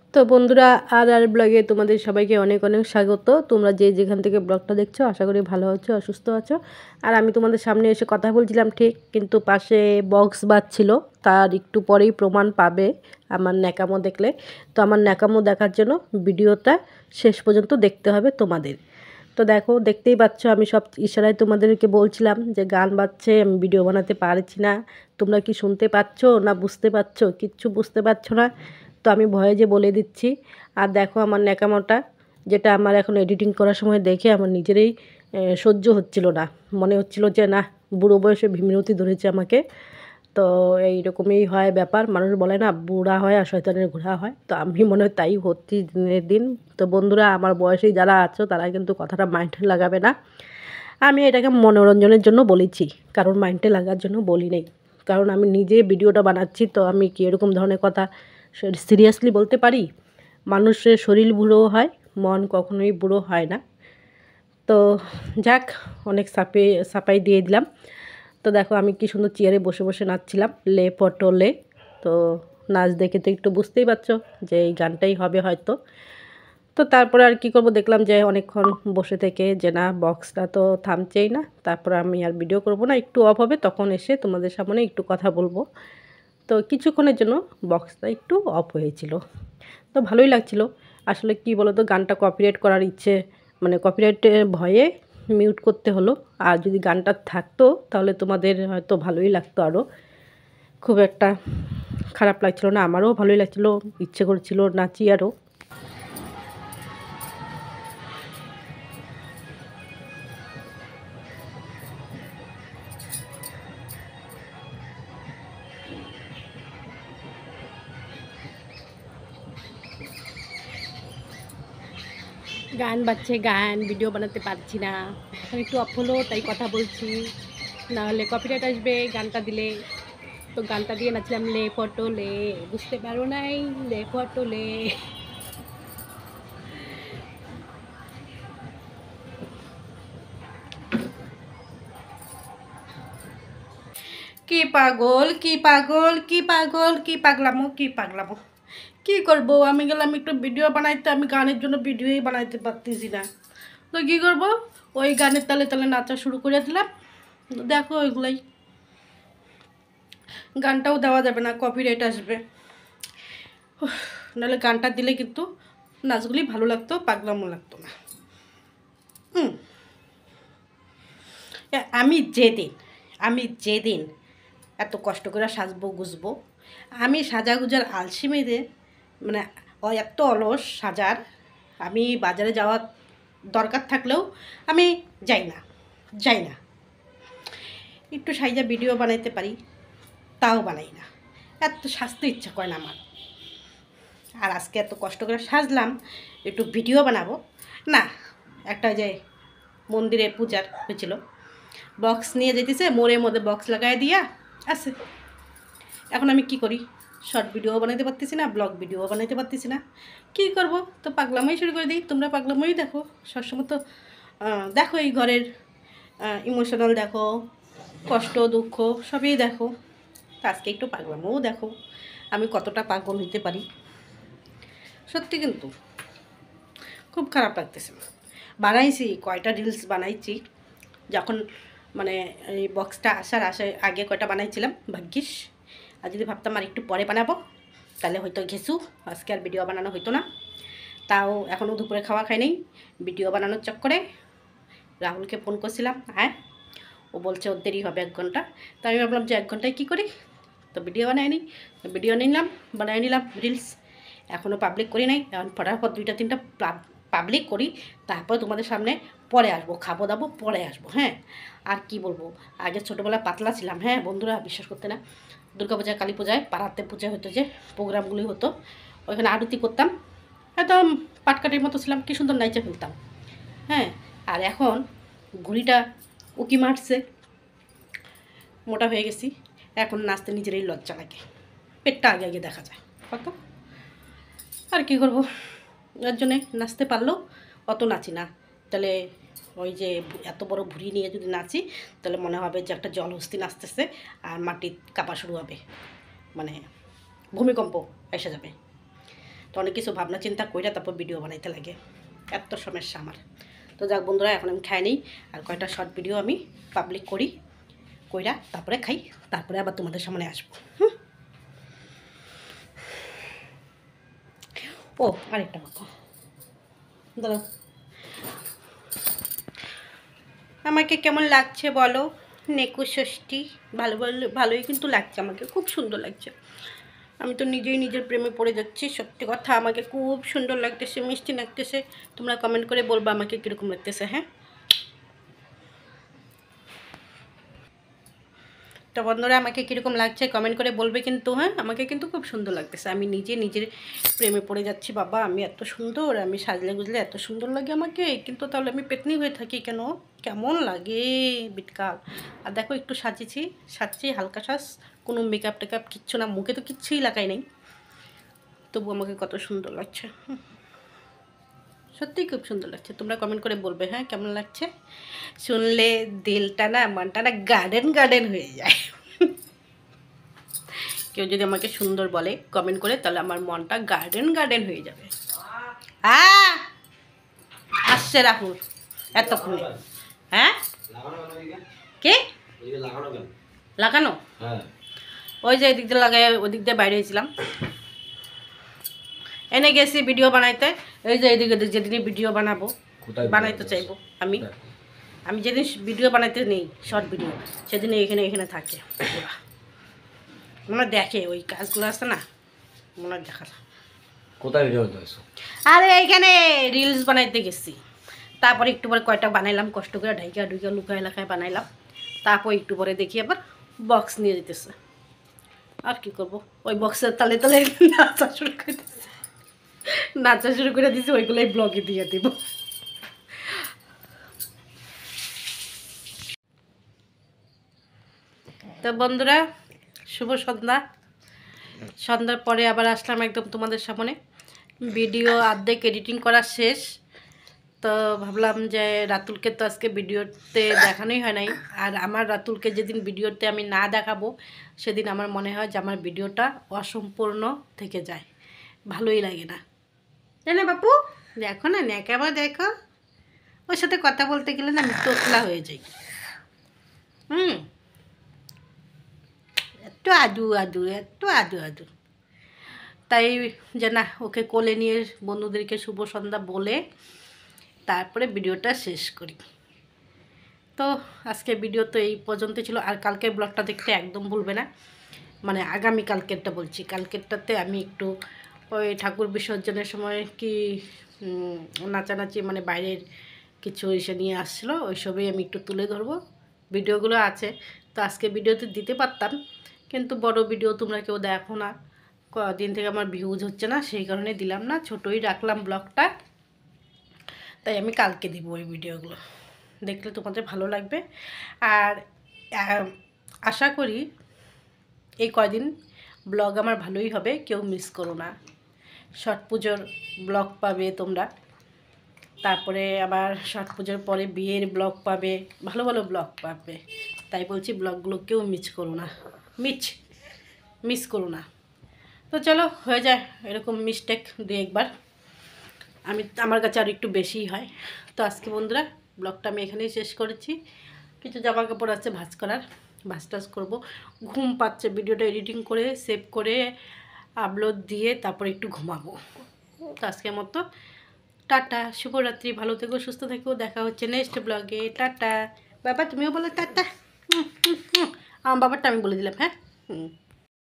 তো বন্ধুরা আর ব্লগে তোমাদের সবাইকে অনেক অনেক স্বাগত। তোমরা যে যেখান থেকে ব্লগটা দেখছো আশা করি ভালো আছো, অসুস্থ আছো। আর আমি তোমাদের সামনে এসে কথা বলছিলাম ঠিক, কিন্তু পাশে বক্স বাজছিল। তার একটু পরেই প্রমাণ পাবে আমার ন্যাকামো দেখলে। তো আমার ন্যাকামো দেখার জন্য ভিডিওটা শেষ পর্যন্ত দেখতে হবে তোমাদের। তো দেখো, দেখতেই পাচ্ছ আমি সব ইশারায় তোমাদেরকে বলছিলাম যে গান বাজছে, আমি ভিডিও বানাতে পারছি না। তোমরা কি শুনতে পাচ্ছ না বুঝতে পারছো? কিচ্ছু বুঝতে পারছো না। তো আমি ভয়ে যে বলে দিচ্ছি। আর দেখো আমার ন্যাকামোটা, যেটা আমার এখন এডিটিং করার সময় দেখে আমার নিজেরই সহ্য হচ্ছিল না। মনে হচ্ছিল যে না, বুড়ো বয়সে বিমূর্তি ধরেছে আমাকে। তো এইরকমই হয় ব্যাপার, মানুষ বলে না বুড়া হয় আর শয়তানের ঘোড়া হয়, তো আমি মনে হয় তাই হচ্ছি দিনের দিন। তো বন্ধুরা, আমার বয়সী যারা আছো তারা কিন্তু কথাটা মাইন্ডে লাগাবে না। আমি এটাকে মনোরঞ্জনের জন্য বলেছি, কারণ মাইন্ডে লাগার জন্য বলি নেই। কারণ আমি নিজে ভিডিওটা বানাচ্ছি, তো আমি কি এরকম ধরনের কথা সিরিয়াসলি বলতে পারি? মানুষের শরীর বুড়ো হয়, মন কখনোই বুড়ো হয় না। তো যাক, অনেক সাপাই দিয়ে দিলাম। তো দেখো আমি কি সুন্দর চেয়ারে বসে বসে নাচছিলাম, লে পটো লে। তো নাচ দেখে তো একটু বুঝতেই পারছো যে এই গানটাই হবে হয়তো। তো তারপরে আর কি করব, দেখলাম যে অনেকক্ষণ বসে থেকে যে না, বক্সটা তো থামছেই না। তারপর আমি আর ভিডিও করব না, একটু অফ হবে তখন এসে তোমাদের সামনে একটু কথা বলবো। তো কিছুক্ষণের জন্য বক্সটা একটু অফ হয়েছিল, তো ভালোই লাগছিল। আসলে কি বলো তো, গানটা কপিরাইট করার ইচ্ছে, মানে কপিরাইটের ভয়ে মিউট করতে হলো। আর যদি গানটা থাকতো তাহলে তোমাদের হয়তো ভালোই লাগতো, আরও খুব একটা খারাপ লাগছিল না, আমারও ভালোই লাগছিল, ইচ্ছে করছিল নাচি আরও। গান বাজছে, গান ভিডিও বানাতে পারছি না। এখন একটু অফ হলো তাই কথা বলছি, না হলে কপিরাইট আসবে গানটা দিলে। তো গানটা দিয়ে নাচলাম লে ফটো লে, বুঝতে পারো নাই, লে ফটো লে। কি পাগল, কি পাগল, কি পাগল, কি পাগলামো, কি পাগলামো। কি করবো, আমি গেলাম একটু ভিডিও বানাইতে, আমি গানের জন্য ভিডিওই বানাইতে পারতেছি না। তো কী করবো, ওই গানের তালে তালে নাচা শুরু করে দিলাম। দেখো ওইগুলাই, গানটাও দেওয়া যাবে না, কপিরাইট আসবে। নাহলে গানটা দিলে কিন্তু নাচগুলি ভালো লাগতো, পাগলামো লাগতো না। আমি যেদিন আমি যেদিন এত কষ্ট করে সাজবো গুজবো, আমি সাজাগুজার আলসি মেয়েদের, মানে এত অলস সাজার, আমি বাজারে যাওয়ার দরকার থাকলেও আমি যাই না, যাই না। একটু সাইজা ভিডিও বানাইতে পারি, তাও বানাই না। এত সাজতে ইচ্ছা করে না আমার। আর আজকে এত কষ্ট করে সাজলাম, একটু ভিডিও বানাবো না। একটা যে মন্দিরে পূজার হয়েছিল, বক্স নিয়ে যেতেছে, মোড়ের মধ্যে বক্স লাগাই দিয়া আছে। এখন আমি কি করি, শর্ট ভিডিও বানাইতে পারতেছি না, ব্লগ ভিডিও বানাইতে পারতেছি না। কী করব, তো পাগলামোই শুরু করে দিই। তোমরা পাগলামোই দেখো সবসময়, তো দেখো এই ঘরের ইমোশনাল দেখো, কষ্ট দুঃখ সবই দেখো। তো আজকে একটু পাগলামোও দেখো, আমি কতটা পাগল হইতে পারি। সত্যি কিন্তু খুব খারাপ লাগতেছে। বানাইছি কয়টা রিলস বানাইছি, যখন মানে এই বক্সটা আসার আগে কয়টা বানাইছিলাম ভাগ্যিস। আর যদি ভাবতাম আর একটু পরে বানাবো তাহলে হয়তো ঘেসু, আজকে আর ভিডিও বানানো হইতো না। তাও এখনও দুপুরে খাওয়া খাই নেই, ভিডিও বানানোর চক্করে রাহুলকে ফোন করছিলাম। হ্যাঁ, ও বলছে ওর দেরি হবে 1 ঘন্টা। তো আমি ভাবলাম যে 1 ঘন্টায় কী করি, তো ভিডিও বানাই নিই। তো ভিডিও বানাই নিলাম রিলস। এখনও পাবলিক করি নাই, এখন ফটাফট 2-3টা পাবলিক করি, তারপর তোমাদের সামনে পরে আসবো, খাবো দাবো পরে আসবো। হ্যাঁ, আর কি বলবো, আগে ছোটোবেলায় পাতলা ছিলাম। হ্যাঁ বন্ধুরা, বিশ্বাস করতে না, দুর্গাপূজায় কালী পূজায় পাড়াতে পূজা হতো, যে প্রোগ্রামগুলি হতো, ওইখানে আরতি করতাম, একদম পাটকাটির মতো ছিলাম, কী সুন্দর নাইচে ফেলতাম। হ্যাঁ, আর এখন ঘুড়িটা উকি মারছে, মোটা হয়ে গেছি, এখন নাচতে নিজেরই লজ্জা লাগে, পেটটা আগে আগে দেখা যায় কত। আর কি করব, এর জন্যে নাচতে পারলেও অত নাচি না। তাহলে ওই যে এত বড় ভুঁড়ি নিয়ে যদি নাচি, তাহলে মনে হবে যে একটা জলহস্তি নাচতেছে, আর মাটি কাঁপা শুরু হবে, মানে ভূমিকম্প এসে যাবে। তো অনেক কিছু ভাবনা চিন্তা কইরা তারপর ভিডিও বানাইতে লাগে, এত সমস্যা আমার। তো যাক বন্ধুরা, এখন আমি খাই নিই, আর কয়টা শর্ট ভিডিও আমি পাবলিক করি, কইরা তারপরে খাই, তারপরে আবার তোমাদের সামনে আসবো। ও আরেকটা কথা দাঁড়াও, আমাকে কেমন লাগছে বলো? নেকু ষষ্ঠী ভালোই কিন্তু লাগছে, আমাকে খুব সুন্দর লাগছে। আমি তো নিজেই নিজের প্রেমে পড়ে যাচ্ছি, সত্যি কথা। আমাকে খুব সুন্দর লাগতেছে, মিষ্টি লাগতেছে। তোমরা কমেন্ট করে বলবা আমাকে কীরকম লাগতেছে। হ্যাঁ, তো বন্ধুরা আমাকে কীরকম লাগছে কমেন্ট করে বলবে কিন্তু। হ্যাঁ, আমাকে কিন্তু খুব সুন্দর লাগতেছে, আমি নিজের প্রেমে পড়ে যাচ্ছি। বাবা আমি এত সুন্দর, আমি সাজলে গুজলে এত সুন্দর লাগে আমাকে, কিন্তু তাহলে আমি পেতনি হয়ে থাকি কেন? কেমন লাগে বিটকাল। আর দেখো একটু সাজছি হালকা সাজ, কোনো মেকআপ টেকআপ কিচ্ছু না, মুখে তো কিচ্ছুই লাগাই নাই, তবু আমাকে কত সুন্দর লাগছে। সত্যিই খুব সুন্দর লাগছে। তোমরা কমেন্ট করে বলবে হ্যাঁ কেমন লাগছে। শুনলে দিলটা না, মনটা না গার্ডেন হয়ে যায়। কেউ যদি আমাকে সুন্দর বলে কমেন্ট করে, তাহলে আমার মনটা গার্ডেন হয়ে যাবে। আসছে রাহুল এতক্ষণে। হ্যাঁ কে লাগানো? ওই যে এদিক দিয়ে লাগাই, ওদিক দিয়ে বাইরে হয়েছিলাম, এনে গেছি ভিডিও বানাইতে। এই যে এদিকে যেদিনই ভিডিও বানাইতে চাইবো আমি যেদিন ভিডিও বানাইতে নেই, শর্ট ভিডিও, সেদিন এখানে থাকে। মনে দেখে ওই কাজগুলো আছে না, মনে দেখা। কোথায় ভিডিও বানাইছো? আরে এইখানে রিলস বানাইতে গেছি, তারপরে একটু পরে কয়টা বানাইলাম, কষ্ট করে ঢাইকা লুকায় এলাকায় বানাইলাম। তারপর একটু পরে দেখি আবার বক্স নিয়ে যেতেছে। আর কি করব, ওই বক্সের তালে নাচা শুরু করে দিয়েছি, ওইগুলোই ব্লগে দিয়ে দিব। তো বন্ধুরা, শুভ সন্ধ্যার পরে আবার আসলাম একদম তোমাদের সামনে। ভিডিও অর্ধেক এডিটিং করা শেষ, তো ভাবলাম যে রাতুলকে তো আজকে ভিডিওতে দেখানোই হয় নাই। আর আমার রাতুলকে যেদিন ভিডিওতে আমি না দেখাবো, সেদিন আমার মনে হয় যে আমার ভিডিওটা অসম্পূর্ণ থেকে যায়, ভালোই লাগে না, তাই না বাপু? দেখো না, কেমন দেখো, ওর সাথে কথা বলতে গেলে না আমি তোতলা হয়ে যাই। একটু আদু তাই যে না, ওকে কোলে নিয়ে বন্ধুদেরকে শুভ সন্ধ্যা বলে তারপরে ভিডিওটা শেষ করি। তো আজকে ভিডিও তো এই পর্যন্ত ছিল। আর কালকের ব্লগটা দেখতে একদম ভুলবে না, মানে আগামী কালকেরটা বলছি। কালকেরটাতে আমি একটু ওই ঠাকুর বিসর্জনের সময় কি নাচানাচি, মানে বাইরের কিছু এসে নিয়ে আসছিলো, ওইসবই আমি একটু তুলে ধরবো। ভিডিওগুলো আছে, তো আজকে ভিডিওতে দিতে পারতাম, কিন্তু বড় ভিডিও তোমরা কেউ দেখো না, কদিন থেকে আমার ভিউজ হচ্ছে না, সেই কারণে দিলাম না, ছোটোই রাখলাম ব্লগটা। তাই আমি কালকে দিব ওই ভিডিওগুলো, দেখলে তোমাদের ভালো লাগবে। আর আশা করি এই কয়দিন ব্লগ আমার ভালোই হবে, কেউ মিস করো না। ছট পুজোর ব্লগ পাবে তোমরা, তারপরে আবার ছট পুজোর পরে বিয়ের ব্লগ পাবে, ভালো ব্লগ পাবে। তাই বলছি ব্লগগুলো কেউ মিস করো না। তো চলো, হয়ে যায় এরকম মিস্টেক দু একবার, আমার কাছে আর একটু বেশিই হয়। তো আজকে বন্ধুরা ব্লগটা আমি এখানেই শেষ করেছি। কিছু জামা কাপড় আছে ভাঁজ টাজ করবো, ঘুম পাচ্ছে। ভিডিওটা এডিটিং করে সেভ করে আপলোড দিয়ে তারপরে একটু ঘুমাবো। তো আজকের মতো টাটা, শুভরাত্রি, ভালো থেকো, সুস্থ থেকো, দেখা হচ্ছে নেক্সট ব্লগে। টাটা। বাবা তুমিও বলো টাটা। আমার বাবারটা আমি বলে দিলাম। হ্যাঁ